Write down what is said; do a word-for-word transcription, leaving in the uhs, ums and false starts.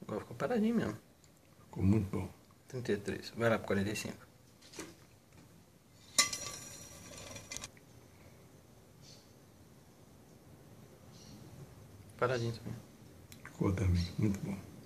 Agora ficou paradinho mesmo. Ficou muito bom. trinta e três. Vai lá pro quarenta e cinco. Paradinho também. Ficou também, muito bom.